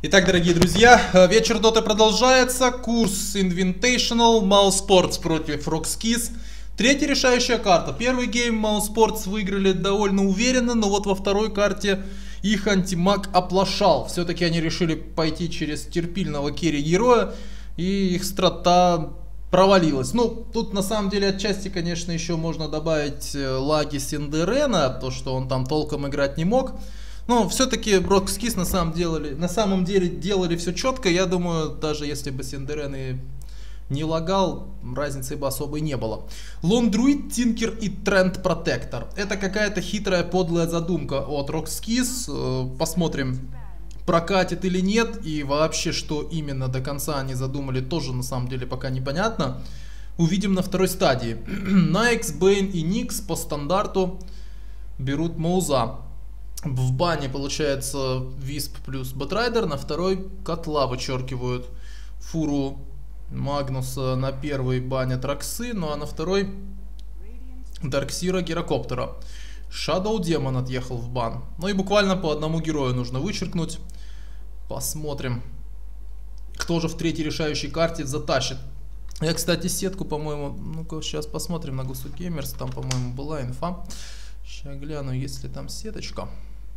Итак, дорогие друзья, вечер Доты продолжается. Курс Invitational, Mousesports против Roxkiss. Третья решающая карта. Первый гейм Mousesports выиграли довольно уверенно, но вот во второй карте их антимаг оплошал. Все-таки они решили пойти через терпильного керри-героя, и их страта провалилась. Ну, тут на самом деле отчасти, конечно, еще можно добавить лаги Синдерена, то, что он там толком играть не мог. Но все-таки Roxkiss на самом деле делали все четко. Я думаю, даже если бы Синдерен и не лагал, разницы бы особой не было. Lone Druid, Tinker и Trend Protector. Это какая-то хитрая подлая задумка от Roxkiss. Посмотрим, прокатит или нет. И вообще, что именно до конца они задумали, тоже на самом деле пока непонятно. Увидим на второй стадии. Найкс, Бэйн и Никс по стандарту берут Моуза. В бане получается Висп плюс Бэтрайдер, на второй Котла вычеркивают фуру Магнуса, на первой банят Роксы, ну а на второй Дарксира Гирокоптера. Shadow Demon отъехал в бан. Ну и буквально по одному герою нужно вычеркнуть. Посмотрим, кто же в третьей решающей карте затащит. Я, кстати, сетку, по-моему, ну-ка сейчас посмотрим на Гусу Геймерс, там, по-моему, была инфа. Сейчас гляну, есть ли там сеточка.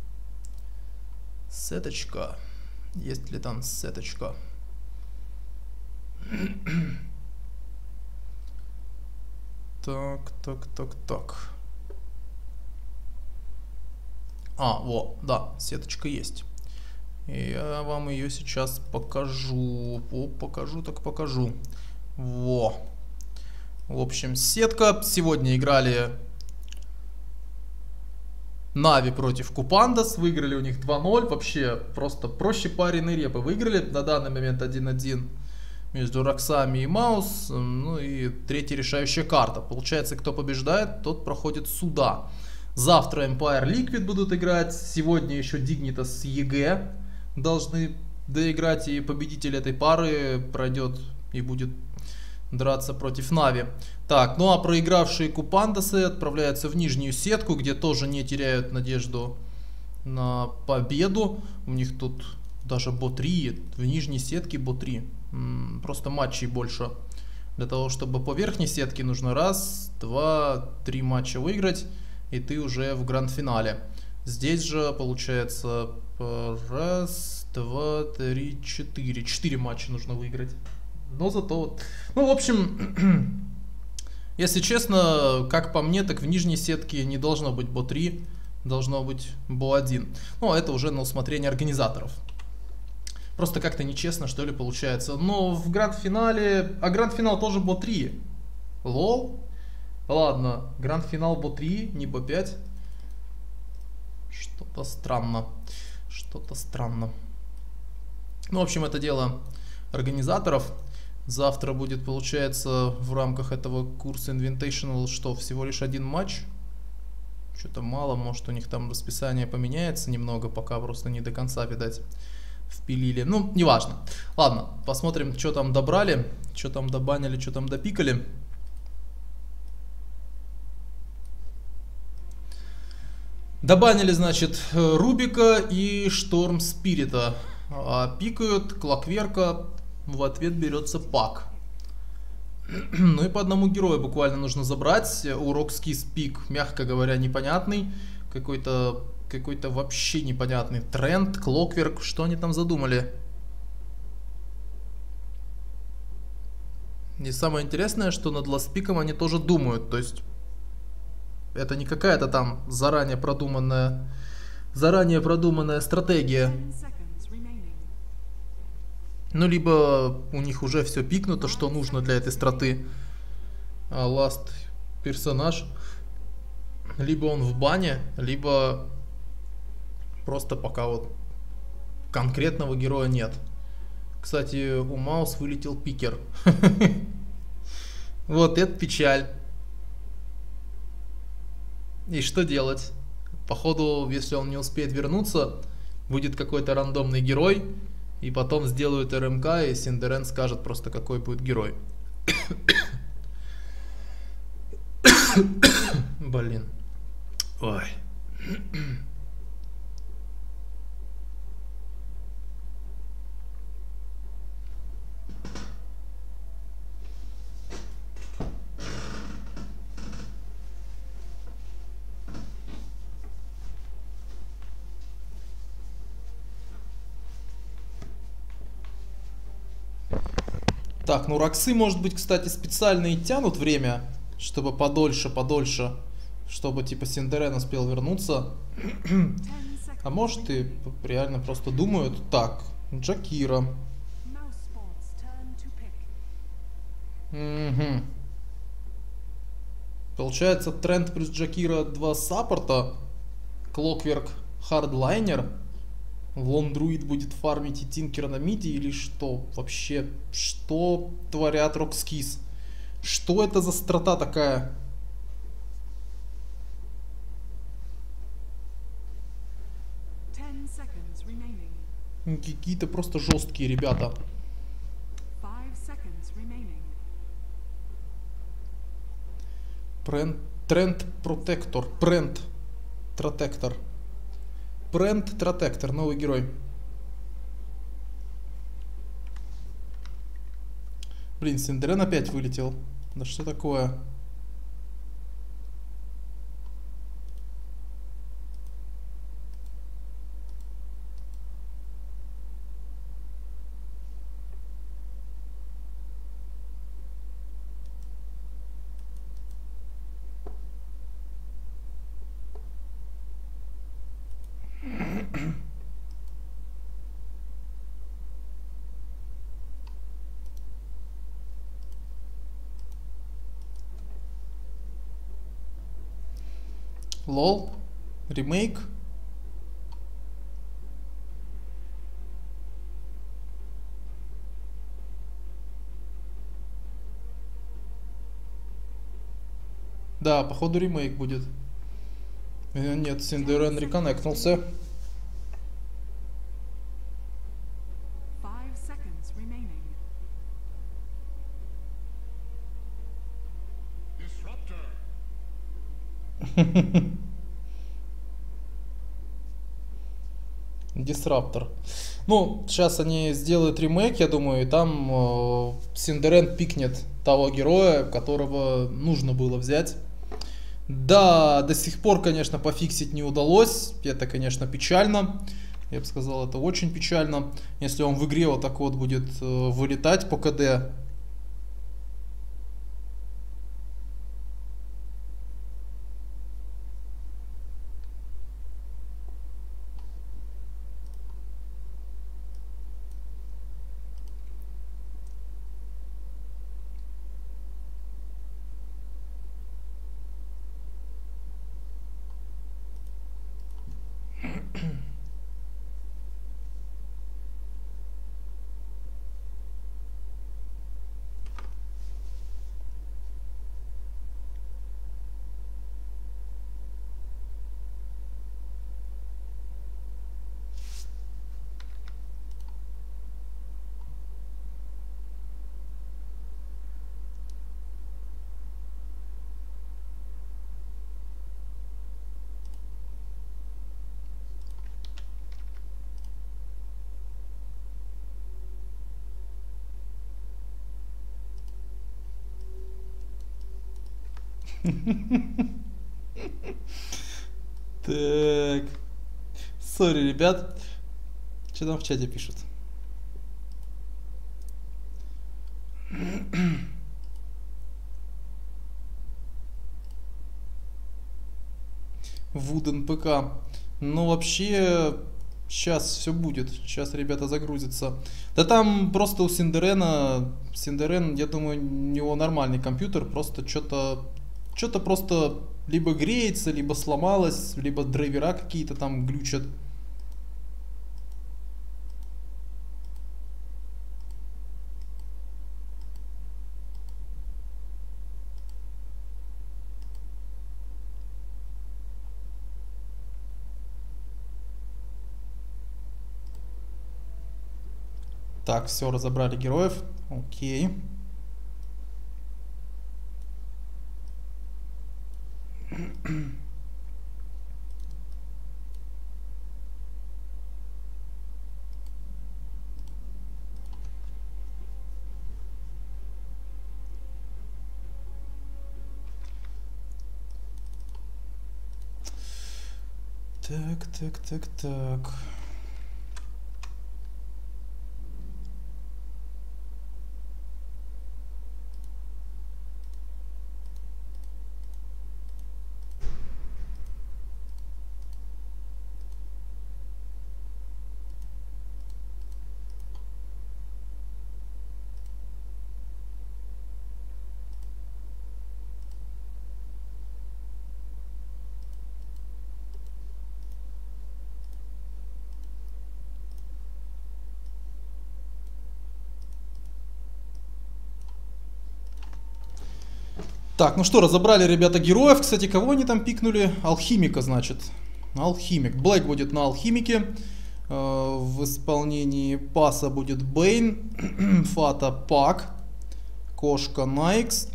Сеточка. Есть ли там сеточка? Так. Вот, да, сеточка есть. И я вам ее сейчас покажу. Покажу. Во. В общем, сетка. Сегодня играли Нави против Купандас, выиграли у них 2-0, вообще просто проще пареной репы. Выиграли на данный момент 1-1 между Роксами и Маус, ну и третья решающая карта. Получается, кто побеждает, тот проходит сюда. Завтра Empire Liquid будут играть, сегодня еще Dignitas с ЕГЭ должны доиграть, и победитель этой пары пройдет и будет драться против Нави. Так, ну а проигравшие Купандасы отправляются в нижнюю сетку, где тоже не теряют надежду на победу. У них тут даже бо-3, в нижней сетке бо-3. Просто матчей больше. Для того, чтобы по верхней сетке нужно 1, 2, 3 матча выиграть, и ты уже в гранд-финале. Здесь же получается 1, 2, 3, 4. 4 матча нужно выиграть. Но зато, ну, в общем, если честно, как по мне, так в нижней сетке не должно быть бо-3, должно быть бо-1. Ну, это уже на усмотрение организаторов. Просто как-то нечестно, что ли, получается. Но в гранд-финале, а гранд-финал тоже бо-3. Лол. Ладно, гранд-финал бо-3, не бо-5. Что-то странно. Ну, в общем, это дело организаторов. Завтра будет, получается, в рамках этого курса Invitational, что, всего лишь 1 матч? Что-то мало, может у них там расписание поменяется немного, пока просто не до конца, видать, впилили. Ну, неважно. Ладно, посмотрим, что там добрали, что там добанили, что там допикали. Добанили, значит, Рубика и Шторм Спирита. А пикают Клокверка. В ответ берется пак. Ну и по одному герою буквально нужно забрать. У Roxkiss пик, мягко говоря, непонятный. Какой-то вообще непонятный тренд, Клокверк. Что они там задумали? И самое интересное, что над ластпиком они тоже думают. То есть это не какая-то там заранее продуманная стратегия. Ну, либо у них уже все пикнуто, что нужно для этой страты. А ласт персонаж. Либо он в бане, либо просто пока вот конкретного героя нет. Кстати, у Маус вылетел пикер. Вот это печаль. И что делать? Походу, если он не успеет вернуться, будет какой-то рандомный герой. И потом сделают РМК, и Синдерен скажет просто, какой будет герой. Блин. Ой. Так, ну Роксы, может быть, кстати, специально и тянут время, чтобы подольше, чтобы типа Синдерен успел вернуться. А может и реально просто думают, так, Джакира. Угу. Получается, Тренд плюс Джакира 2 саппорта. Клокверк хардлайнер. Лон Друид будет фармить и Тинкера на миде или что? Вообще, что творят Рокскис? Что это за страта такая? Какие-то просто жесткие ребята. Тренд Протектор. Прент Тротектор. Прент Тротектор. Новый герой. Блин, Синдерен опять вылетел. Да что такое? Лол. Ремейк. Да, походу ремейк будет. Нет, Синдерен реконнектнулся. Дисраптор. Ну, сейчас они сделают ремейк, я думаю, и там Синдерен пикнет того героя, которого нужно было взять. Да, до сих пор, конечно, пофиксить не удалось. Это, конечно, печально. Я бы сказал, это очень печально. Если он в игре вот так вот будет вылетать по КД. Так. Сори, ребят. Что там в чате пишут? Вуден ПК. Ну, вообще, сейчас все будет. Сейчас ребята загрузятся. Да там просто у Синдерена... Синдерен, я думаю, у него нормальный компьютер. Просто что-то просто либо греется, либо сломалось, либо драйвера какие-то там глючат. Так, все, разобрали героев. Окей. Так. Так, ну что, разобрали, ребята, героев. Кстати, кого они там пикнули? Алхимика, значит. Алхимик. Блэк будет на алхимике. В исполнении паса будет Бейн. Фата Пак. Кошка Найкс.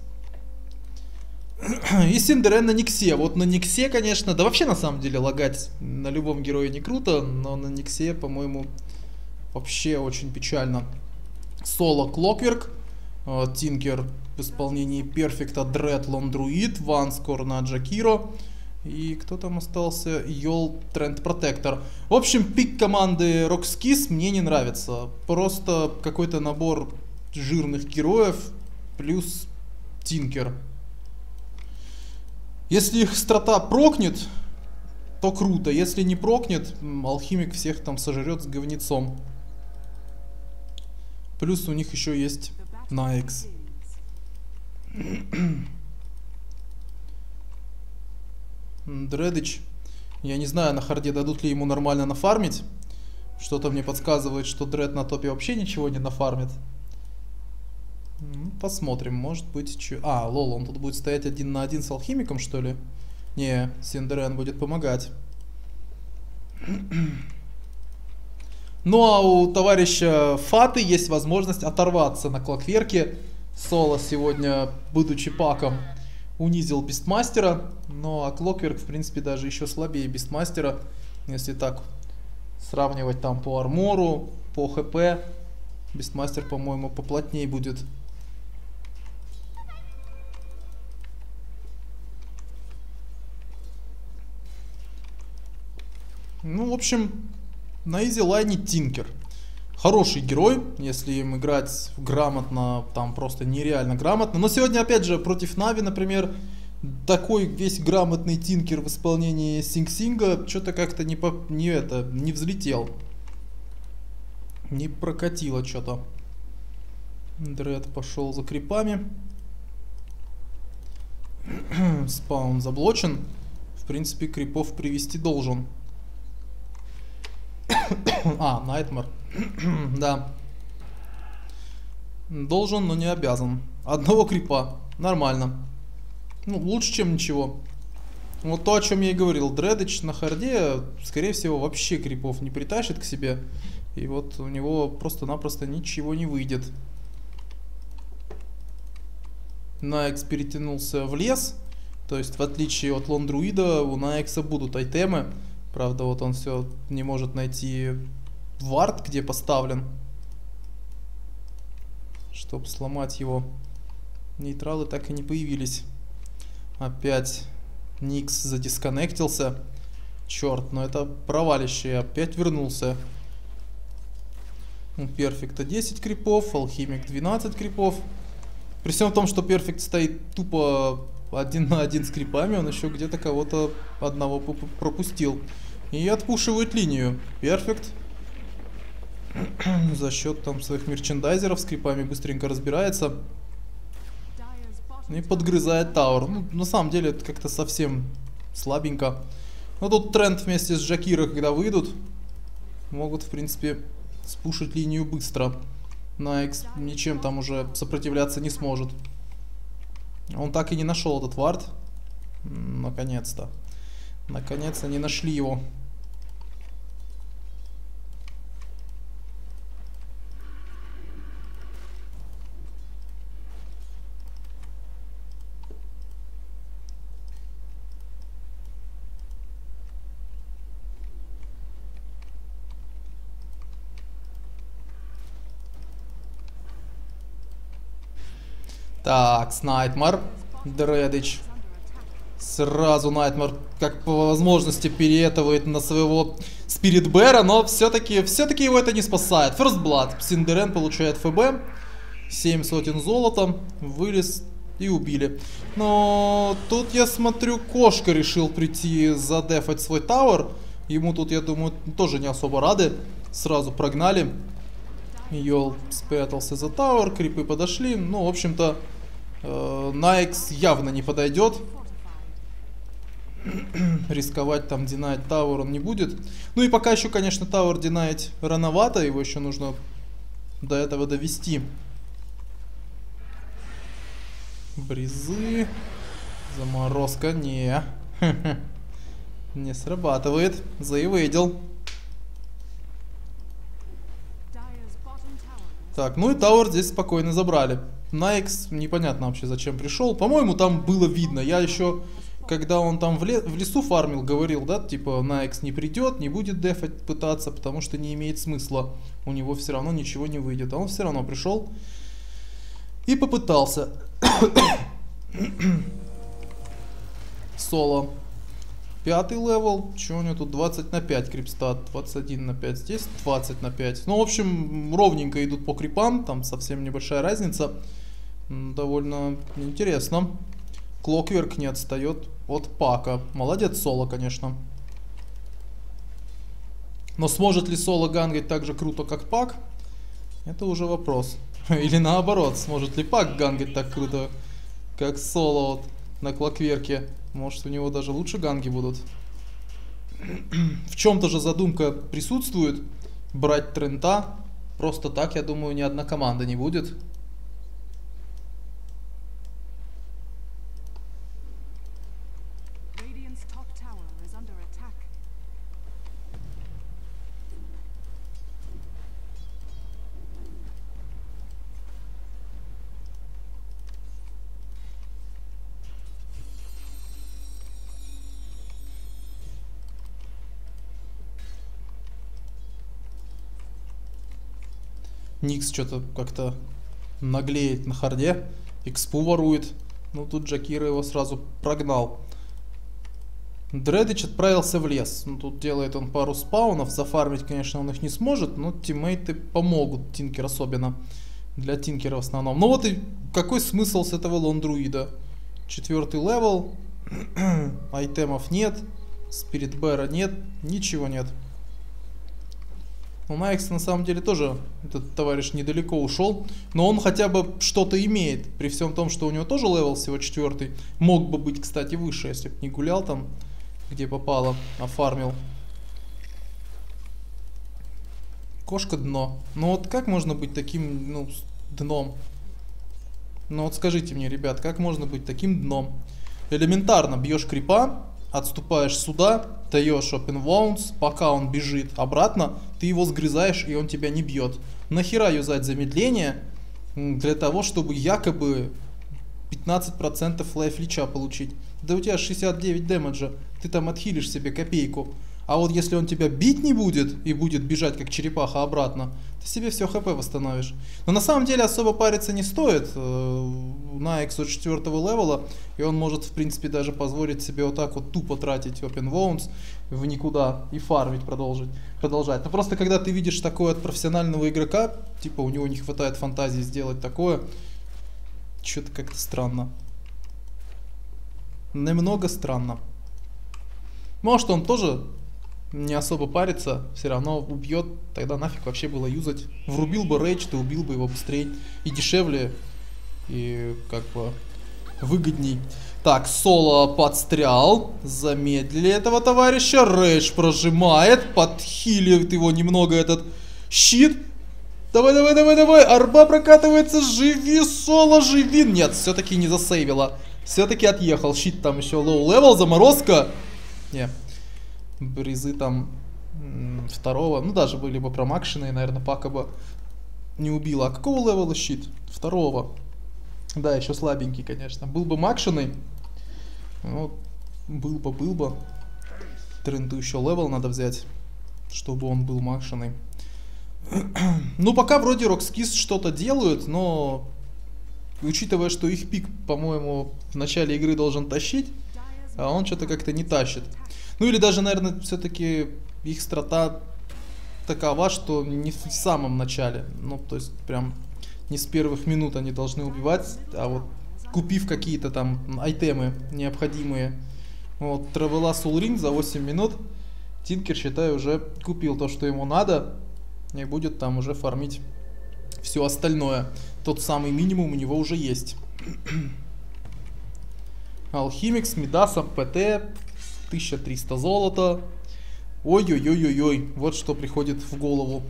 И Синдерен на Никсе. Вот на Никсе, конечно, да вообще на самом деле лагать на любом герое не круто, но на Никсе, по-моему, вообще очень печально. Соло Клокверк. Тинкер в исполнении Перфекта, Дред, Лондруид, Ванскор на Джакиро. И кто там остался? Йол, Тренд Протектор. В общем, пик команды Roxkiss мне не нравится. Просто какой-то набор жирных героев плюс Тинкер. Если их страта прокнет, то круто. Если не прокнет, алхимик всех там сожрет с говнецом. Плюс у них еще есть Найкс. Дредич. Я не знаю, на харде дадут ли ему нормально нафармить. Что-то мне подсказывает, что Дред на топе вообще ничего не нафармит. Посмотрим, может быть... лол, он тут будет стоять 1 на 1 с алхимиком, что ли? Не, Синдерен будет помогать. Ну а у товарища Фаты есть возможность оторваться на Клокверке. Соло сегодня, будучи паком, унизил Бистмастера. Ну а Клокверк, в принципе, даже еще слабее Бистмастера. Если так сравнивать там по армору, по хп, Бистмастер, по-моему, поплотнее будет. Ну, в общем, на изилайне Тинкер. Хороший герой, если им играть грамотно, там просто нереально грамотно. Но сегодня, опять же, против Нави, например, такой весь грамотный Тинкер в исполнении Синг-Синга что-то как-то не взлетел. Не прокатило что-то. Дред пошел за крипами. Спаун заблочен. В принципе, крипов привести должен. Найтмар. Да. Должен, но не обязан. Одного крипа. Нормально. Ну, лучше, чем ничего. Вот то, о чем я и говорил. Дредич на харде, скорее всего, вообще крипов не притащит к себе. И вот у него просто-напросто ничего не выйдет. Найкс перетянулся в лес. То есть, в отличие от Лондруида, у Найкса будут айтемы. Правда, вот он все не может найти вард, где поставлен, чтобы сломать его. Нейтралы так и не появились. Опять Никс задисконнектился. Черт, но это провалище. Опять вернулся. У Перфекта 10 крипов, Алхимик 12 крипов. При всем том, что Перфект стоит тупо 1 на 1 с крипами, он еще где-то кого-то одного пропустил. И отпушивает линию. Перфект за счет там своих мерчендайзеров с крипами быстренько разбирается. И подгрызает Тауэр. Ну, на самом деле это как-то совсем слабенько. Но тут Тренд вместе с Джакиро, когда выйдут, могут, в принципе, спушить линию быстро. Найкс ничем там уже сопротивляться не сможет. Он так и не нашел этот вард. Наконец-то. Наконец они нашли его. Так, Найтмар, Дредич. Сразу Найтмар, как по возможности, переэтывает на своего Спиритбэра, но все-таки его это не спасает. First Blood. Синдерен получает ФБ. 7 сотен золота. Вылез и убили. Но тут, я смотрю, Кошка решил прийти задефать свой тауэр. Ему тут, я думаю, тоже не особо рады. Сразу прогнали. Йол спрятался за тауэр, крипы подошли. Ну, в общем-то, Найкс явно не подойдет. Рисковать там динать тауэр он не будет. Ну и пока еще, конечно, тауэр динать рановато. Его еще нужно до этого довести. Бризы. Заморозка, не. Не срабатывает. Заевейдил. Так, ну и Тауэр здесь спокойно забрали. Найкс непонятно вообще зачем пришел. По-моему, там было видно. Я еще, когда он там в лесу фармил, говорил, да, типа, Найкс не придет, не будет дефать пытаться, потому что не имеет смысла. У него все равно ничего не выйдет. А он все равно пришел и попытался. Соло. 5-й левел. Что у него тут? 20 на 5 крипстат. 21 на 5. Здесь 20 на 5. Ну, в общем, ровненько идут по крипам. Там совсем небольшая разница. Довольно интересно. Клокверк не отстает от Пака. Молодец Соло, конечно. Но сможет ли Соло гангать так же круто, как Пак? Это уже вопрос. Или наоборот, сможет ли Пак гангать так круто, как Соло вот на Клокверке? Может, у него даже лучше ганги будут. В чем-то же задумка присутствует. Брать Трента. Просто так, я думаю, ни одна команда не будет. Никс что-то как-то наглеет на харде. Экспу ворует. Ну тут Джакира его сразу прогнал. Дредич отправился в лес. Ну, тут делает он пару спаунов. Зафармить, конечно, он их не сможет, но тиммейты помогут. Тинкер особенно. Для Тинкера в основном. Ну вот и какой смысл с этого лондруида? 4-й левел. Айтемов нет. Спиритбэра нет. Ничего нет. У Найкса на самом деле тоже этот товарищ недалеко ушел, но он хотя бы что-то имеет, при всем том, что у него тоже левел всего 4. Мог бы быть, кстати, выше, если бы не гулял там, где попало, а фармил. Кошка дно. Ну вот как можно быть таким, ну, дном? Ну вот скажите мне, ребят, как можно быть таким дном? Элементарно бьешь крипа, отступаешь сюда, даешь open wounds, пока он бежит обратно, ты его сгрызаешь, и он тебя не бьет. Нахера юзать замедление для того, чтобы якобы 15% лайф лича получить? Да у тебя 69 дэмэджа, ты там отхилишь себе копейку. А вот если он тебя бить не будет и будет бежать как черепаха обратно, ты себе все хп восстановишь. Но на самом деле особо париться не стоит. Найкс от 4-го левела, и он может в принципе даже позволить себе вот так вот тупо тратить open wounds в никуда и фармить продолжать. Но просто когда ты видишь такое от профессионального игрока, типа у него не хватает фантазии сделать такое, что-то как-то странно. Немного странно. Может он тоже не особо парится, все равно убьет, тогда нафиг вообще было юзать. Врубил бы рейдж, ты убил бы его быстрее и дешевле, и как бы выгодней. Так, Соло подстрял, замедлили этого товарища, рейдж прожимает, подхиливает его немного этот щит. Давай, давай, давай, давай, арба прокатывается, живи, Соло, живи. Нет, все-таки не засейвила, все-таки отъехал, щит там еще лоу-левел, заморозка. Не. Бризы там 2-го, ну даже были бы промакшены, наверное, Пака бы не убила. А какого левела щит? 2-го. Да, еще слабенький, конечно. Был бы макшеный, ну, был бы. Тренту еще левел надо взять, чтобы он был макшеный. Ну, пока вроде Roxkiss что-то делают, но учитывая, что их пик, по-моему, в начале игры должен тащить, а он что-то как-то не тащит. Ну или даже, наверное, все-таки их страта такова, что не в самом начале. Ну, то есть, прям не с первых минут они должны убивать, а вот купив какие-то там айтемы необходимые. Вот, Травела Soul Ring за 8 минут. Тинкер, считай, уже купил то, что ему надо. И будет там уже фармить все остальное. Тот самый минимум у него уже есть. Алхимик с Мидасом, ПТ, 1300 золота. Ой-ой-ой-ой-ой, вот что приходит в голову.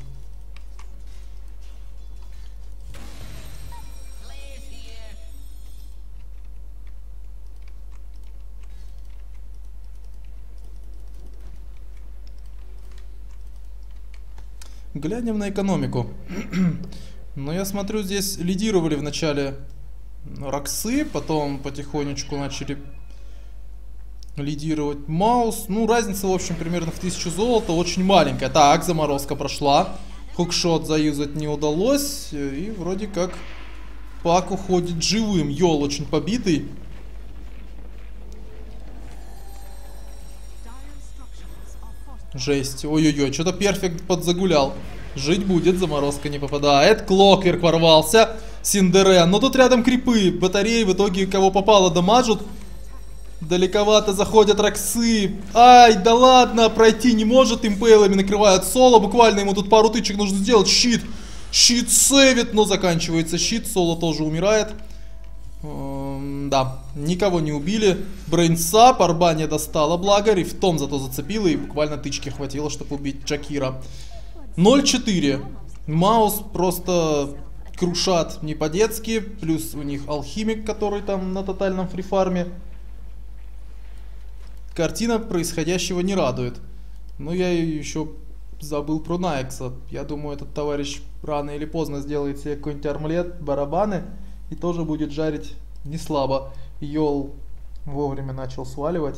Глянем на экономику. Но я смотрю, здесь лидировали в начале Роксы, потом потихонечку начали лидировать Маус. Ну, разница, в общем, примерно в 1000 золота, очень маленькая. Так, заморозка прошла. Хукшот заюзать не удалось. И вроде как Пак уходит живым. Йол очень побитый. Жесть. Ой-ой-ой, что-то перфект подзагулял. Жить будет, заморозка не попадает. Клокверк ворвался. Синдерен. Но тут рядом крипы. Батареи в итоге кого попало дамажут. Далековато заходят Роксы. Ай, да ладно, пройти не может. Импейлами накрывают Соло. Буквально ему тут пару тычек нужно сделать. Щит. Щит сейвит, но заканчивается щит. Соло тоже умирает. Да, никого не убили. Брейнсап, Арба не достала, благо. Рифтом зато зацепила и буквально тычки хватило, чтобы убить Джакира. 0-4. Маус просто крушат не по-детски. Плюс у них алхимик, который там на тотальном фрифарме. Картина происходящего не радует. Но я еще забыл про Найкса. Я думаю, этот товарищ рано или поздно сделает себе какой-нибудь армлет, барабаны. И тоже будет жарить не слабо. Йол вовремя начал сваливать.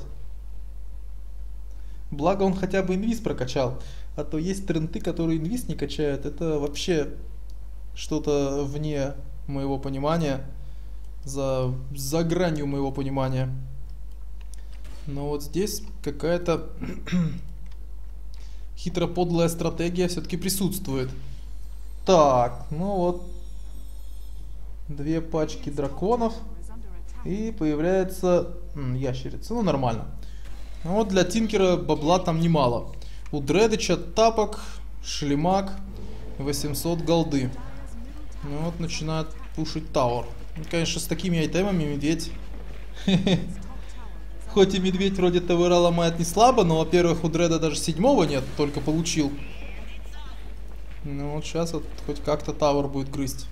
Благо он хотя бы инвиз прокачал. А то есть тренты, которые инвиз не качают. Это вообще что-то вне моего понимания. За гранью моего понимания. Но вот здесь какая-то хитроподлая стратегия все-таки присутствует. Так, ну вот. 2 пачки драконов. И появляется ящерица. Ну, нормально. Ну, вот для Тинкера бабла там немало. У Дредича тапок, шлемак, 800 голды. Ну вот начинает пушить Тауэр. Ну, конечно, с такими айтемами медведь. Хоть и медведь вроде Тауэра ломает не слабо, но, во-первых, у Дреда даже 7-го нет, только получил. Ну вот сейчас вот хоть как-то Тауэр будет грызть.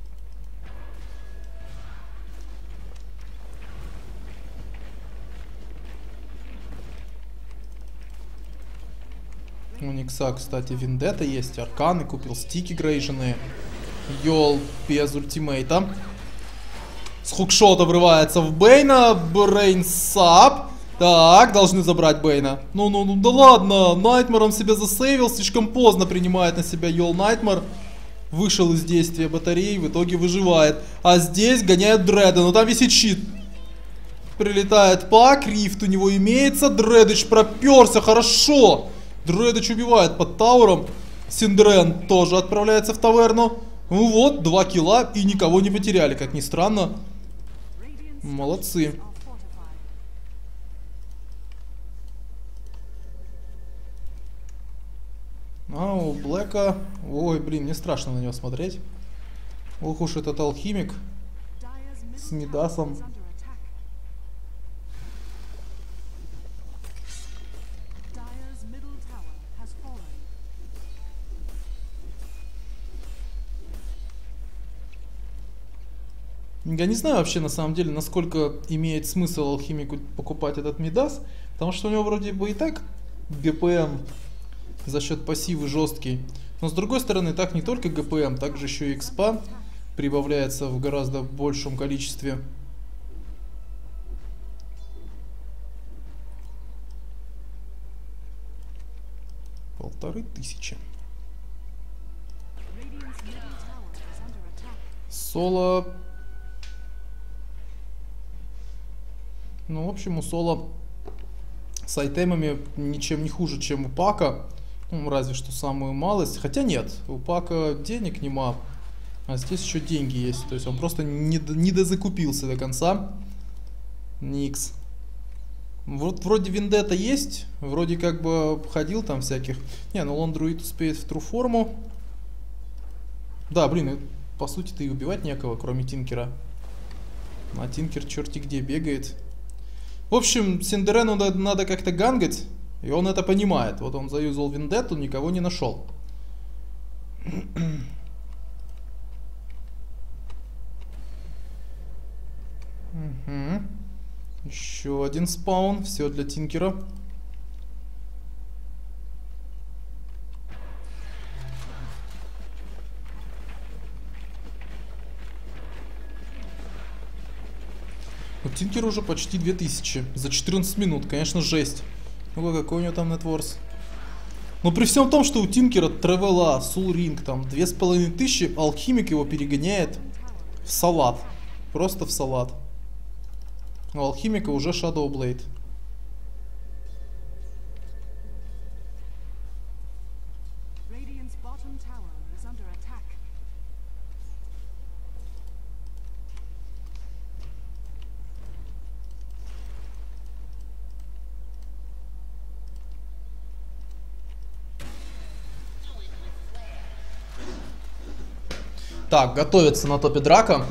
У Никса, кстати, Вендетта есть, Арканы, купил стики грейженые. Йол без ультимейта. С хукшота врывается в Бейна. Брейнсап. Так, должны забрать Бейна. Ну, да ладно. Найтмар он себя засейвил. Слишком поздно принимает на себя Йол Найтмар. Вышел из действия батареи. В итоге выживает. А здесь гоняют Дреда. Но там висит щит. Прилетает Пак. Рифт у него имеется. Дредыч проперся. Хорошо. Дредыч убивает под Тауэром. Синдерен тоже отправляется в таверну. Ну вот, 2 килла и никого не потеряли, как ни странно. Молодцы. А у Блэка... Ой, блин, мне страшно на него смотреть. Ох уж этот алхимик. С Мидасом. Я не знаю вообще на самом деле, насколько имеет смысл алхимику покупать этот Мидас, потому что у него вроде бы и так ГПМ за счет пассивы жесткий. Но с другой стороны, так не только ГПМ, также еще и экспа прибавляется в гораздо большем количестве. Полторы тысячи. Соло... Ну, в общем, у Соло с айтемами ничем не хуже, чем у Пака. Ну, разве что самую малость. Хотя нет, у Пака денег нема. А здесь еще деньги есть. То есть он просто не дозакупился до конца. Никс. Вот вроде Вендетта есть. Вроде как бы ходил там всяких. Не, ну Лондруид успеет в тру форму. Да, блин, по сути-то и убивать некого, кроме Тинкера. А Тинкер черти где бегает. В общем, Синдерену надо как-то гангать, и он это понимает. Вот он заюзал Вендетту, никого не нашел. Угу. Еще один спаун, все для Тинкера. У Тинкера уже почти 2000 за 14 минут, конечно, жесть. Ну-ка, какой у него там нетворс? Но при всем том, что у Тинкера Тревела, Soul Ring там 2500, Алхимик его перегоняет в салат. Просто в салат. У Алхимика уже Shadow Blade. Так, готовится на топе драка.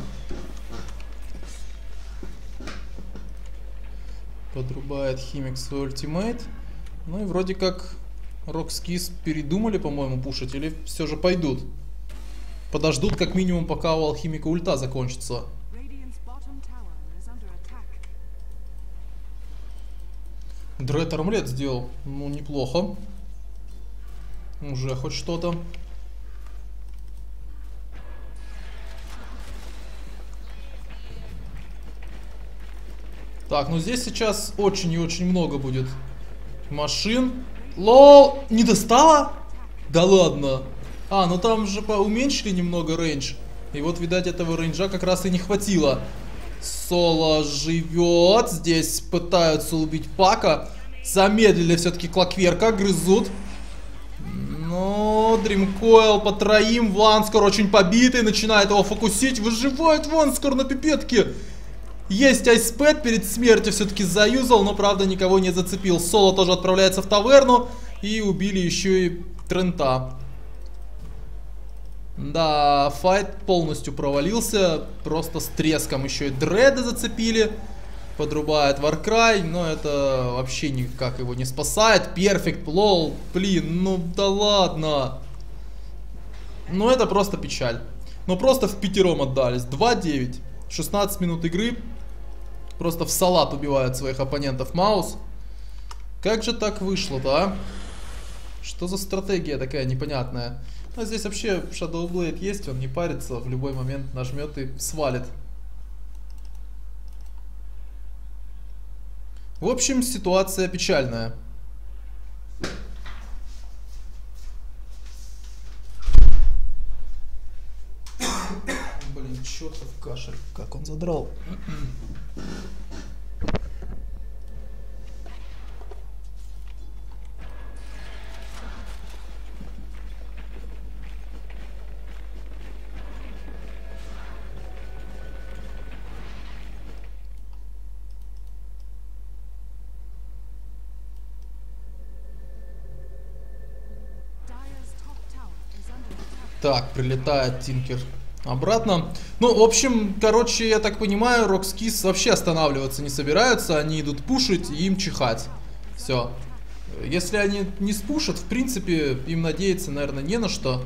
Подрубает Химик свой ультимейт. Ну и вроде как Roxkiss передумали, по-моему, пушить. Или все же пойдут. Подождут как минимум, пока у Алхимика ульта закончится. Дред армлет сделал. Ну, неплохо. Уже хоть что-то. Так, ну здесь сейчас очень и очень много будет машин. Лол, не достала? Да ладно. А, ну там же уменьшили немного рейндж. И вот, видать, этого рейнджа как раз и не хватило. Соло живет. Здесь пытаются убить Пака. Замедлили все-таки Клокверка, грызут. Но Дримкойл по троим. Ванскор очень побитый, начинает его фокусить. Выживает Ванскор на пипетке. Есть айспэд, перед смертью все-таки заюзал, но правда никого не зацепил. Соло тоже отправляется в таверну. И убили еще и Трента. Да, файт полностью провалился. Просто с треском еще и Дреда зацепили. Подрубает Warcry, но это вообще никак его не спасает. Перфект, лол, блин, ну да ладно. Ну это просто печаль. Ну просто в пятером отдались. 2-9. 16 минут игры. Просто в салат убивают своих оппонентов Маус. Как же так вышло-то, а? Что за стратегия такая непонятная? Ну, здесь вообще Shadow Blade есть, он не парится, в любой момент нажмет и свалит. В общем, ситуация печальная. Блин, чертов кашель, как он задрал. Так, прилетает Тинкер обратно. Ну, в общем, короче, я так понимаю, Roxkiss вообще останавливаться не собираются. Они идут пушить и им чихать. Все. Если они не спушат, в принципе, им надеяться, наверное, не на что.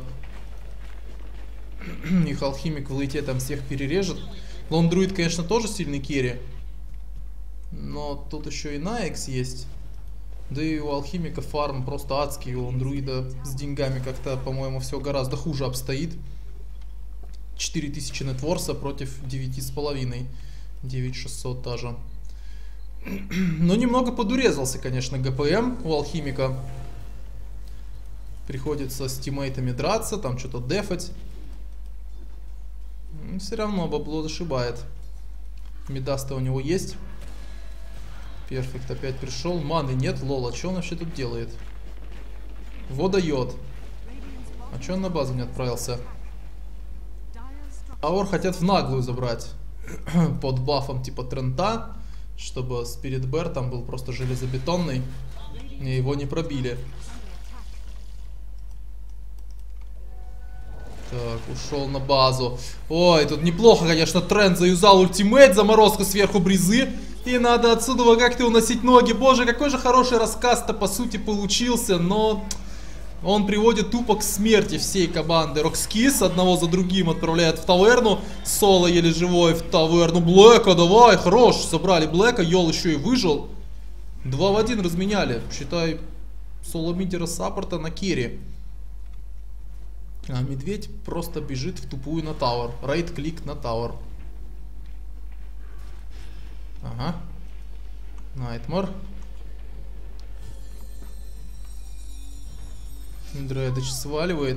Их Алхимик в лейте там всех перережет. Лон Друид, конечно, тоже сильный керри. Но тут еще и Найкс есть. Да и у Алхимика фарм просто адский, у Андруида с деньгами как-то, по-моему, все гораздо хуже обстоит. 4000 нетворса против 9,5. 9600 даже. Но немного подурезался, конечно, ГПМ у Алхимика. Приходится с тиммейтами драться, там что-то дефать. Все равно бабло зашибает. Мидаста у него есть. Перфект опять пришел. Маны нет, лол. А что он вообще тут делает? Водает. А что он на базу не отправился? Аур хотят в наглую забрать. Под бафом типа Трента. Чтобы Спирит Бэр там был просто железобетонный. И его не пробили. Так, ушел на базу. Ой, тут неплохо, конечно, Трент заюзал ультимейт. Заморозка сверху бризы. И надо отсюда как-то уносить ноги. Боже, какой же хороший рассказ-то по сути получился. Но он приводит тупо к смерти всей команды. Roxkiss одного за другим отправляет в таверну. Соло еле живой в таверну. Блэка, давай, хорош. Собрали Блэка, Йол еще и выжил. 2 в 1 разменяли. Считай, соло мидера саппорта на керри. А Медведь просто бежит в тупую на тауэр. Райт-клик на тауэр. Ага. Найтмор. Дредыч сваливает.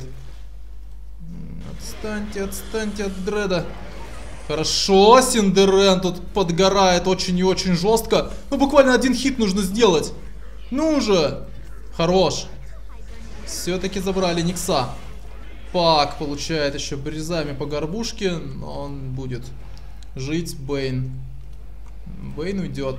Отстаньте от Дреда. Хорошо, Синдерен тут подгорает очень и очень жестко. Ну, буквально один хит нужно сделать. Ну же. Хорош. Все-таки забрали Никса. Пак получает еще брезами по горбушке, но он будет жить. Бейн. Бейн уйдет.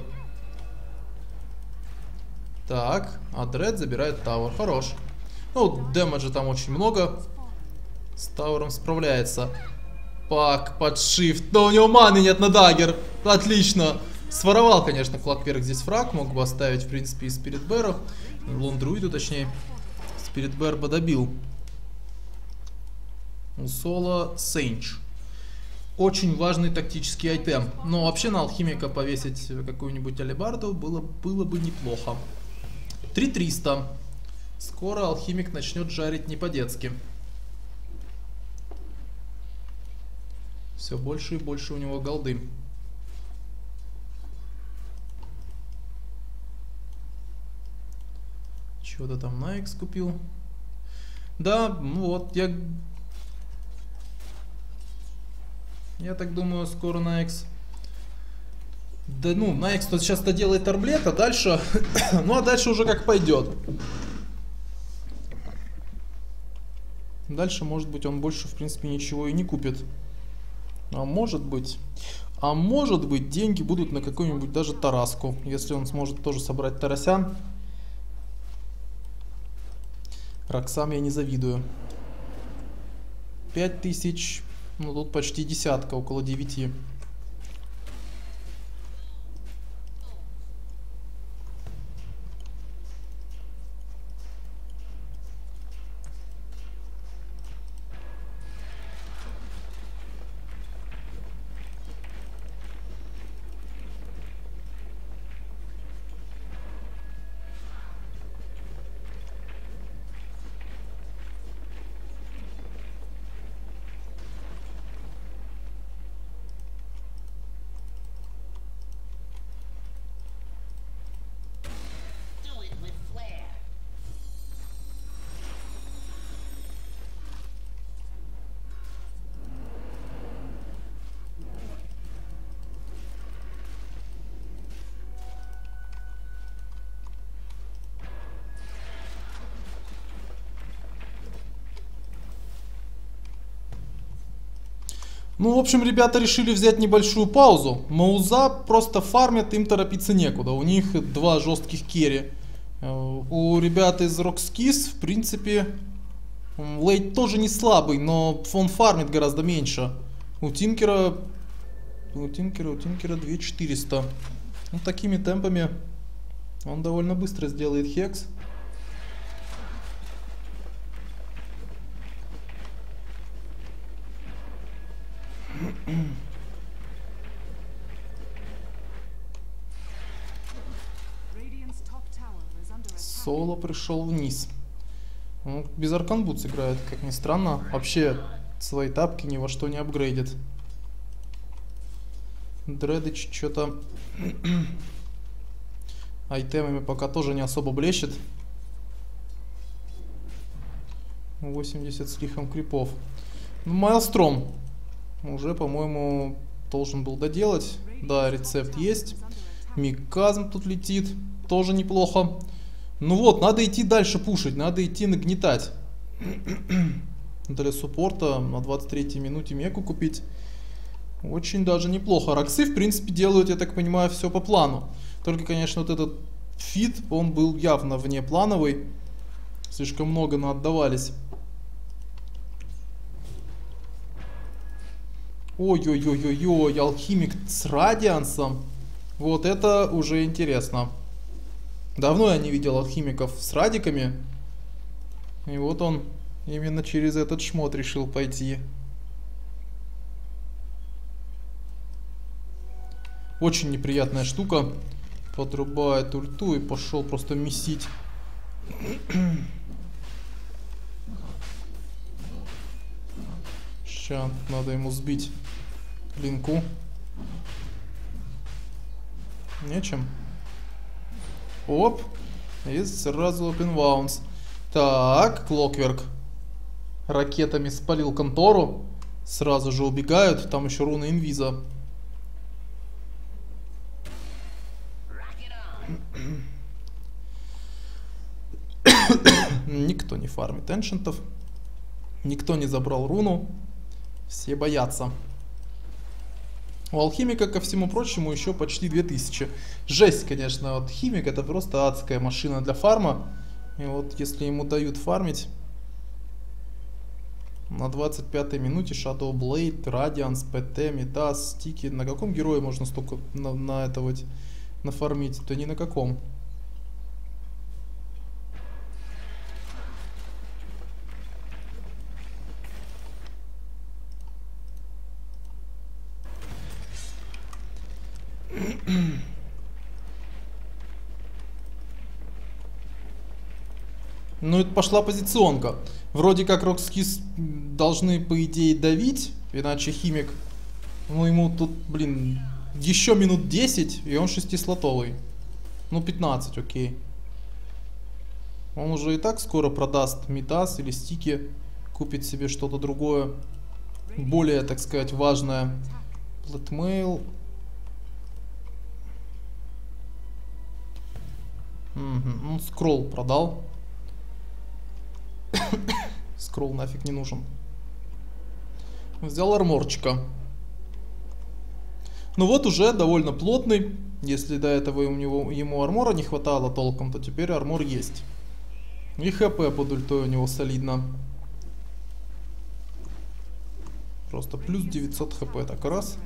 Так, а Дред забирает Тауэр. Хорош. Ну, дэмэджа там очень много. С Тауэром справляется. Пак под shift. Но у него маны нет на даггер. Отлично. Своровал, конечно, Клокверк здесь фраг. Мог бы оставить, в принципе, и Спиритбэра. Лондруиду, точнее. Спиритбэр бы добил. У Соло Сейндж. Очень важный тактический айтем. Но вообще на алхимика повесить какую-нибудь алебарду было бы неплохо. 3300. Скоро алхимик начнет жарить не по-детски. Все больше и больше у него голды. Чего-то там Найкс купил. Да, ну вот, я так думаю, скоро Найкс. Да ну, Найкс тут сейчас доделает арблет, а дальше... ну а дальше уже как пойдет. Дальше, может быть, он больше, в принципе, ничего и не купит. А может быть, деньги будут на какую-нибудь даже Тараску. Если он сможет тоже собрать Тарасян. Роксам я не завидую. 5000, ну тут почти десятка, около 9. Ну, в общем, ребята решили взять небольшую паузу. Мауза просто фармят, им торопиться некуда. У них два жестких керри. У ребят из Rockskis, в принципе, лейт тоже не слабый, но он фармит гораздо меньше. У Тинкера 2400. Ну, такими темпами он довольно быстро сделает хекс. Соло пришел вниз. Он без Арканбутс играет, как ни странно. Вообще свои тапки ни во что не апгрейдит. Дредыч что-то айтемами пока тоже не особо блещет. 80 с лихом крипов. Ну, Майлстром уже, по-моему, должен был доделать. Да, рецепт есть. Миказм тут летит. Тоже неплохо. Ну вот, надо идти дальше пушить. Надо идти нагнетать. Для суппорта на 23-й минуте меку купить. Очень даже неплохо. Роксы, в принципе, делают, я так понимаю, все по плану. Только, конечно, вот этот фит, он был явно внеплановый. Слишком много наотдавались. Ой-ой-ой-ой-ой, алхимик с радиансом. Вот это уже интересно. Давно я не видел алхимиков с радиками. И вот он именно через этот шмот решил пойти. Очень неприятная штука. Подрубает ульту и пошел просто месить. Сейчас надо ему сбить линку. Нечем. Оп. И сразу open wounds. Так, Clockwork ракетами спалил контору. Сразу же убегают. Там еще руна инвиза. Никто не фармит эншентов. Никто не забрал руну. Все боятся. У алхимика, ко всему прочему, еще почти 2000. Жесть, конечно. Вот химик — это просто адская машина для фарма. И вот если ему дают фармить на 25-й минуте Shadow Blade, Radiance, PT, Midas, стики. На каком герое можно столько на это вот нафармить? Да ни на каком. Ну, это пошла позиционка. Вроде как Roxkiss должны, по идее, давить, иначе химик, ну, ему тут, блин, еще минут 10, и он 6-слотовый. Ну, 15, окей. Он уже и так скоро продаст Midas или стики, купит себе что-то другое, более, так сказать, важное. Bloodmail. Ну, скролл продал. Скролл нафиг не нужен. Взял арморчика. Ну вот уже довольно плотный. Если до этого ему армора не хватало толком, то теперь армор есть. И хп под ультой у него солидно. Просто плюс 900 хп. Так, раз.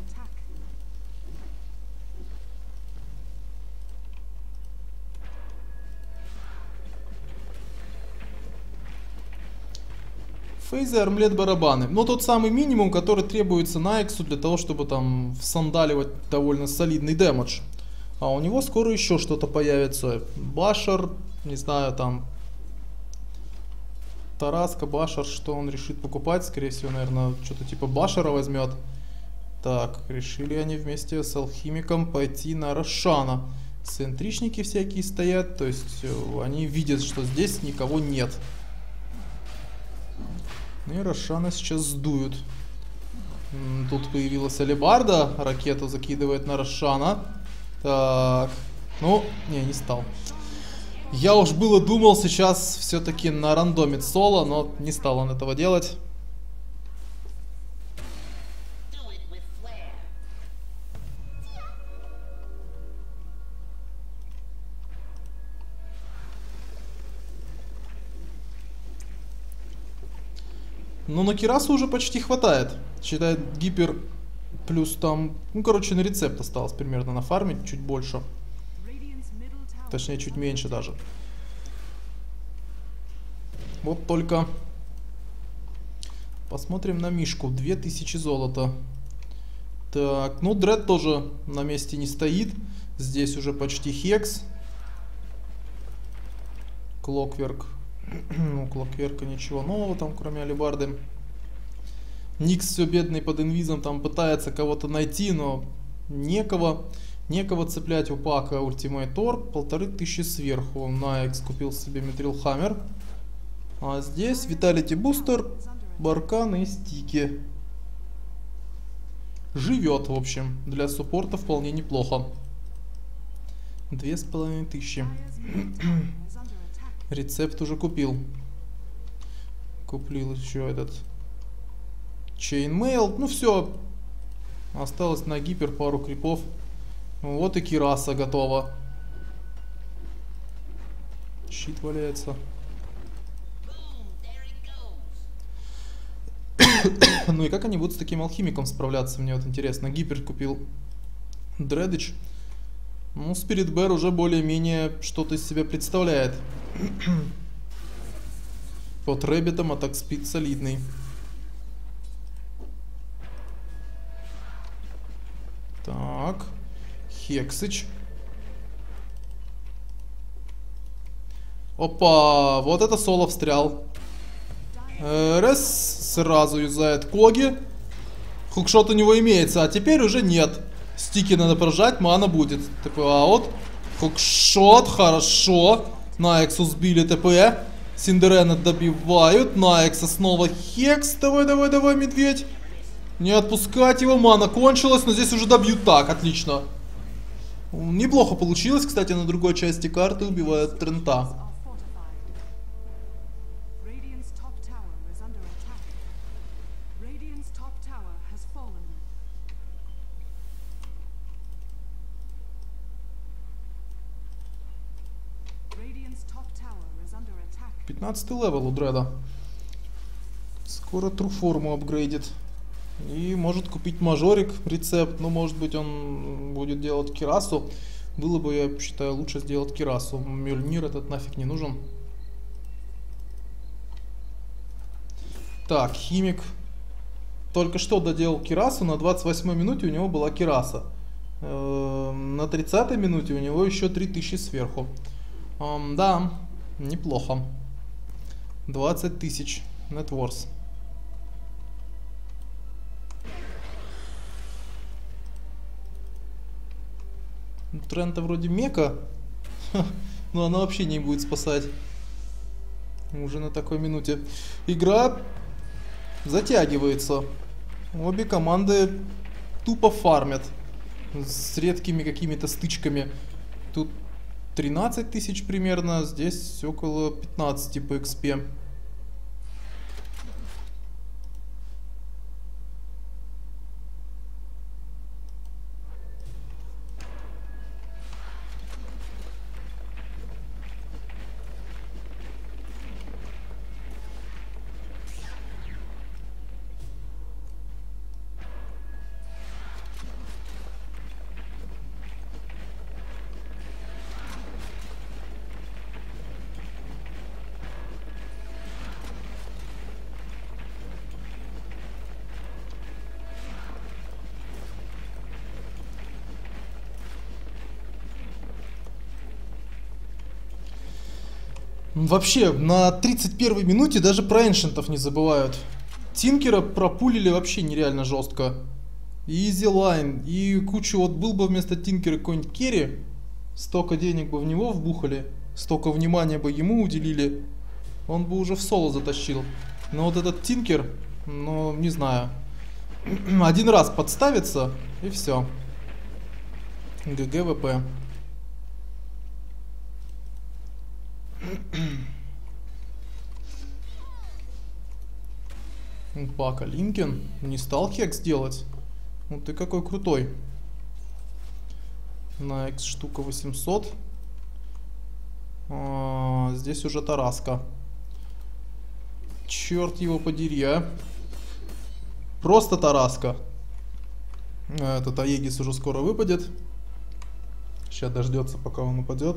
Фейзы, армлет, барабаны. Но тот самый минимум, который требуется на Эксу для того, чтобы там всандаливать довольно солидный дэмэдж. А у него скоро еще что-то появится. Башер, не знаю, там Тараска, Башер, что он решит покупать. Скорее всего, наверное, что-то типа Башера возьмет. Так, решили они вместе с алхимиком пойти на Рошана. Центричники всякие стоят, то есть они видят, что здесь никого нет. И Рошана сейчас сдуют. Тут появилась алебарда. Ракету закидывает на Рошана. Так. Ну, не стал. Я уж было думал сейчас все-таки на рандомит соло, но не стал он этого делать. Ну, на Кирасу уже почти хватает. Считает гипер плюс там... Ну, короче, на рецепт осталось примерно нафармить, чуть больше. Точнее, чуть меньше даже. Вот только... Посмотрим на Мишку. 2000 золота. Так, ну, Дред тоже на месте не стоит. Здесь уже почти Хекс. Клокверк. Ну, Клокверка ничего нового там, кроме алебарды. Никс все бедный под инвизом там пытается кого-то найти, но некого цеплять у Пака Ultimate Orb. 1500 сверху. Найкс купил себе Митрил Хаммер. А здесь Vitality Booster, Баркан и стики. Живет, в общем. Для суппорта вполне неплохо. 2500. Рецепт уже купил. Купил еще этот Chainmail. Ну все. Осталось на гипер пару крипов. Вот и Кираса готова. Щит валяется. Ну и как они будут с таким алхимиком справляться, мне вот интересно. Гипер купил Дредич. Ну, Спирит Бэр уже более-менее что-то из себя представляет. Под Рэббитом атак спид солидный. Так. Хексыч. Опа! Вот это соло встрял. Раз сразу юзает Коги. Хукшот у него имеется, а теперь уже нет. Стики надо прожать, мана будет. ТП аут. Хокшот, хорошо. Наексу сбили ТП. Синдерена добивают. Наекса снова хекс. Давай, давай, давай, медведь. Не отпускать его, мана кончилась, но здесь уже добьют. Так, отлично. Неплохо получилось, кстати, на другой части карты убивают Трента. Пятнадцатый левел у Дреда. Скоро труформу апгрейдит. И может купить мажорик рецепт. Но может быть он будет делать кирасу. Было бы, я считаю, лучше сделать кирасу. Мюльнир этот нафиг не нужен. Так, химик. Только что доделал кирасу. На 28 минуте у него была кираса. На 30 минуте у него еще 3000 сверху. Да, неплохо. 20 тысяч нетворс. Трента вроде мека, но она вообще не будет спасать. Уже на такой минуте. Игра затягивается. Обе команды тупо фармят. С редкими какими-то стычками. Тут 13 тысяч примерно, здесь около 15 по XP. Вообще, на 31 минуте даже про эншентов не забывают. Тинкера пропулили вообще нереально жестко. И Изилайн, и кучу, вот был бы вместо Тинкера какой-нибудь керри, столько денег бы в него вбухали, столько внимания бы ему уделили, он бы уже в соло затащил. Но вот этот Тинкер, ну, не знаю, один раз подставится, и все. ГГВП. Пака Линкен не стал хекс делать. Ну ты какой крутой. На X штука 800. Здесь уже Тараска. Черт его подери, а. Просто Тараска. Этот Аегис уже скоро выпадет. Сейчас дождется, пока он упадет.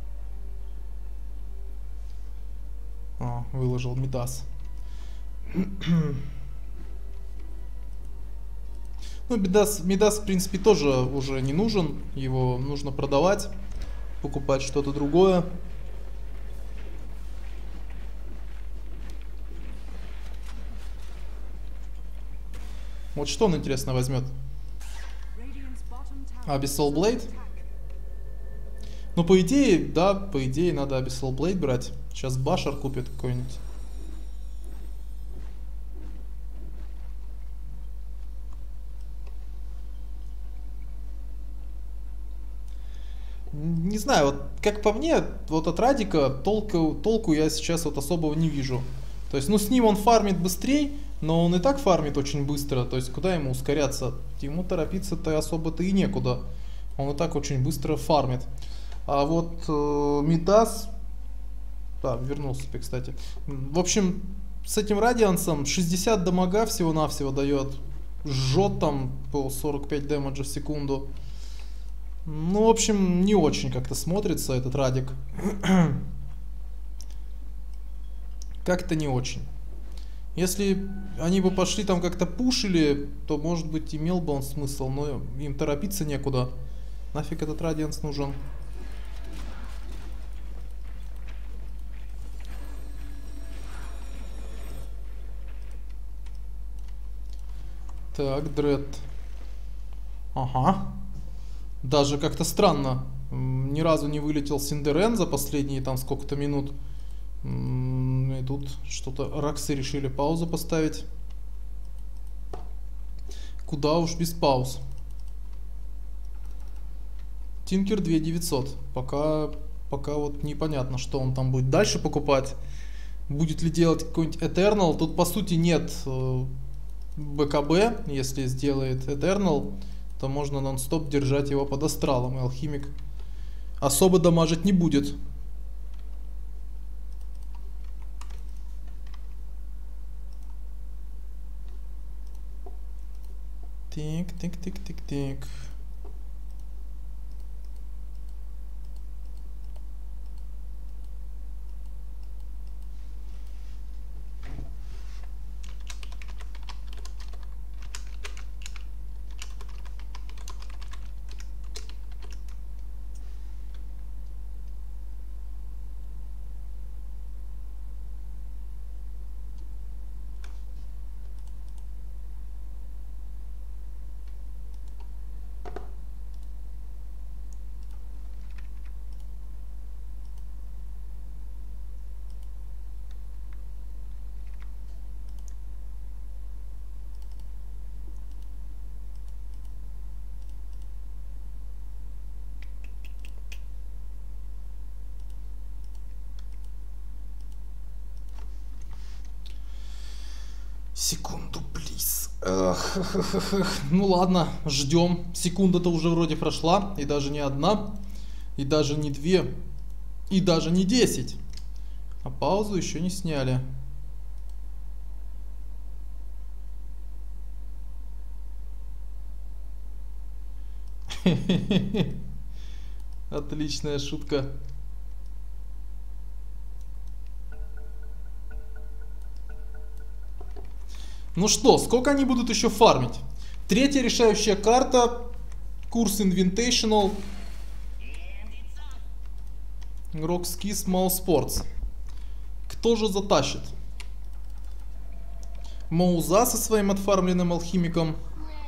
Выложил Мидас. Ну, Мидас, в принципе, тоже уже не нужен. Его нужно продавать, покупать что-то другое. Вот что он, интересно, возьмет? Abyssal Blade? Ну, по идее, да, по идее, надо Abyssal Blade брать. Сейчас Башар купит какой-нибудь. Не знаю, вот как по мне, вот от Радика толку я сейчас вот особого не вижу. То есть, ну, с ним он фармит быстрее, но он и так фармит очень быстро. То есть, куда ему ускоряться? Ему торопиться-то особо-то и некуда. Он и так очень быстро фармит. А вот Мидас... Да, вернулся ты, кстати. В общем, с этим Радиансом 60 дамага всего-навсего дает. Жжет там по 45 дэмэджа в секунду. Ну, в общем, не очень как-то смотрится этот Радик. Как-то не очень. Если они бы пошли там как-то пушили, то, может быть, имел бы он смысл. Но им торопиться некуда. Нафиг этот Радианс нужен. Так, Дред. Ага. Даже как-то странно. Ни разу не вылетел Синдерен за последние там сколько-то минут. И тут что-то Раксы решили паузу поставить. Куда уж без пауз. Тинкер 2900. Пока вот непонятно, что он там будет дальше покупать. Будет ли делать какой-нибудь Eternal. Тут по сути нет БКБ. Если сделает Eternal, то можно нон-стоп держать его под астралом. И алхимик особо дамажить не будет. Тик. Секунду, плиз. Ну ладно, ждем. Секунда-то уже вроде прошла. И даже не одна. И даже не две. И даже не 10. А паузу еще не сняли. Отличная шутка. Ну что, сколько они будут еще фармить? Третья решающая карта. Курс Invitational. Rockskis Mousesports. Кто же затащит? Моуза со своим отфармленным алхимиком.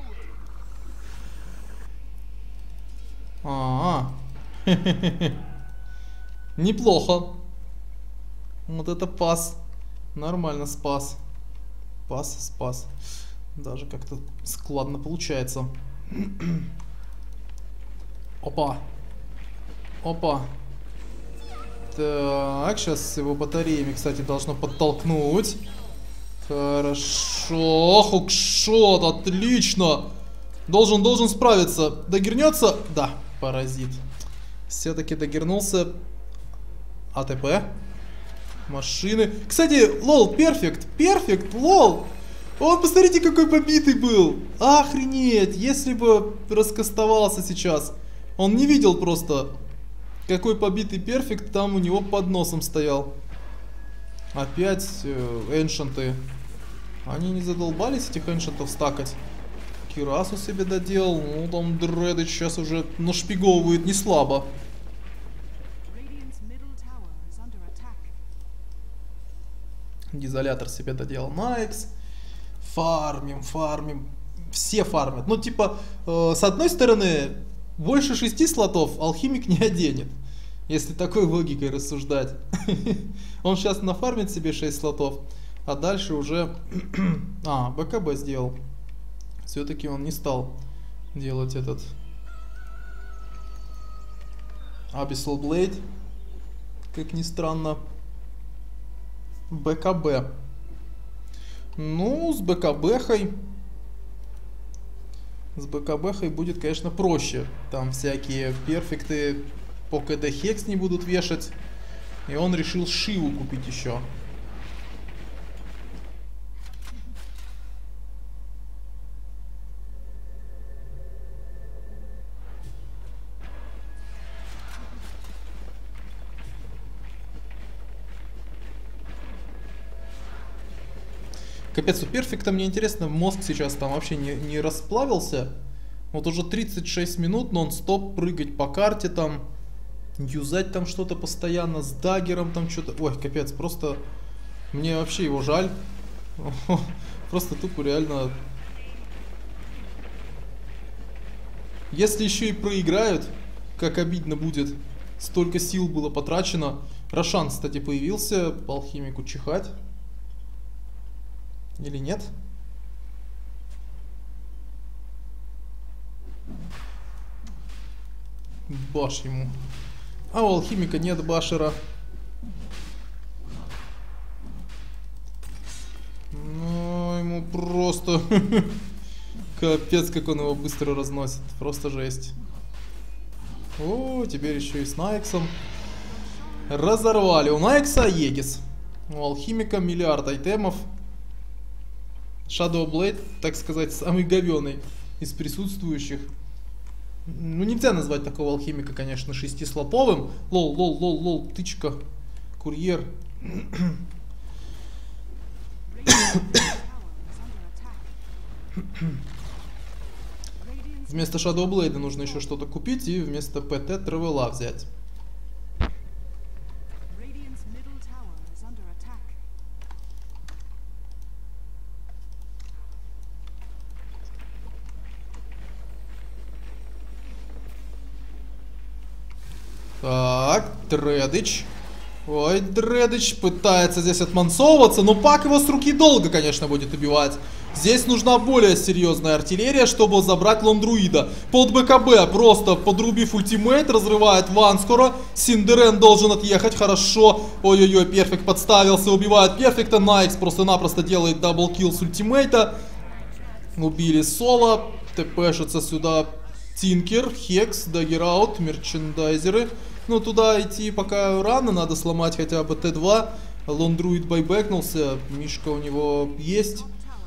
Неплохо. Вот это пас. Нормально спас. Спас. Даже как-то складно получается. Опа. Так, сейчас его батареями, кстати, должно подтолкнуть. Хорошо. Хукшот, отлично. Должен справиться. Догернется? Да, паразит. Все-таки догернулся. АТП. Машины. Кстати, лол, перфект, лол. Он, посмотрите, какой побитый был. Охренеть, если бы раскастовался сейчас. Он не видел просто, какой побитый перфект там у него под носом стоял. Опять эншенты. Они не задолбались этих эншентов стакать. Кирасу себе доделал. Ну там Дредыч сейчас уже нашпиговывает не слабо. Дизолятор себе доделал Найкс. Фармим. Все фармят. Ну типа, с одной стороны, больше 6 слотов алхимик не оденет. Если такой логикой рассуждать. Он сейчас нафармит себе 6 слотов. А дальше уже... БКБ сделал. Все-таки он не стал делать этот... Abyssal Blade. Как ни странно. БКБ. Ну, с БКБхой будет, конечно, проще. Там всякие перфекты по КД Хекс не будут вешать. И он решил Шиву купить еще. Капец, у перфекта, мне интересно, мозг сейчас там вообще не расплавился. Вот уже 36 минут нон-стоп прыгать по карте там, юзать там что-то постоянно, с даггером там что-то. Ой, капец, просто мне вообще его жаль. Просто тупо реально Если еще и проиграют, как обидно будет. Столько сил было потрачено. Рошан, кстати, появился. По алхимику чихать. Или нет? Баш ему. А у алхимика нет башера. Ну, ему просто... Капец, как он его быстро разносит. Просто жесть. О, теперь еще и с Найксом. Разорвали. У Найкса Егис. У алхимика миллиард айтемов. Shadow Blade, так сказать, самый говёный из присутствующих. Ну, нельзя назвать такого алхимика, конечно, шестислоповым. Лол, тычка. Курьер. Вместо Shadow Blade нужно еще что-то купить и вместо ПТ Тревела взять. Так, Дредыч. Ой, Дредыч пытается здесь отмансовываться, но Пак его с руки долго, конечно, будет убивать. Здесь нужна более серьезная артиллерия, чтобы забрать Лондруида. Под БКБ, просто подрубив ультимейт, разрывает Ванскоро. Синдерен должен отъехать, хорошо. Ой-ой-ой, Перфект подставился, убивает Перфекта. Найкс просто-напросто делает даблкилл с ультимейта. Убили Соло, ТПшится сюда Тинкер, Хекс, Даггераут, мерчендайзеры. Ну, туда идти пока рано, надо сломать хотя бы Т2. Лондруид байбэкнулся, Мишка у него есть.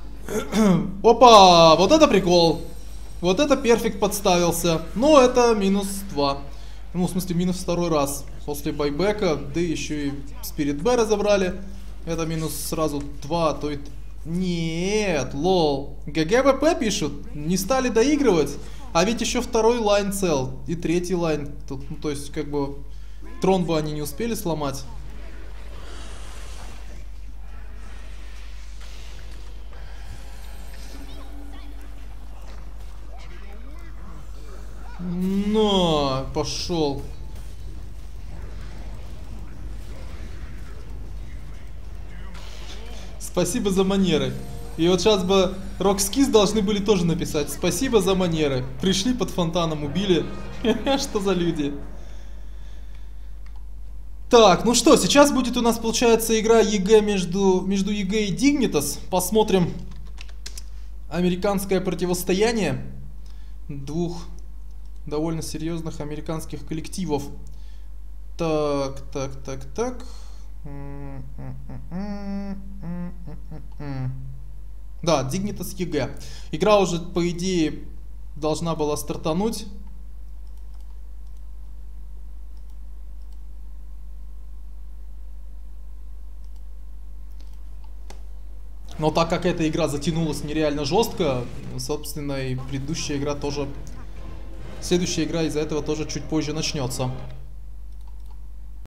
Опа, вот это прикол. Вот это Перфект подставился. Но это минус 2. Ну, в смысле, минус второй раз. После байбека, да еще и Спирит Б разобрали. Это минус сразу 2, то и... Нет, лол. ГГВП пишут, не стали доигрывать. А ведь еще второй лайн цел. И третий лайн. Тут, ну, то есть, как бы, трон бы они не успели сломать. Но, пошел. Спасибо за манеры. И вот сейчас бы Рокскис должны были тоже написать: спасибо за манеры. Пришли под фонтаном, убили. Что за люди? Так, ну что, сейчас будет у нас, получается, игра ЕГЭ между ЕГЭ и Dignitas. Посмотрим американское противостояние двух довольно серьезных американских коллективов. Так. Да, Dignitas ЕГЭ. Игра уже, по идее, должна была стартануть. Но так как эта игра затянулась нереально жестко, собственно, и предыдущая игра тоже... Следующая игра из-за этого тоже чуть позже начнется.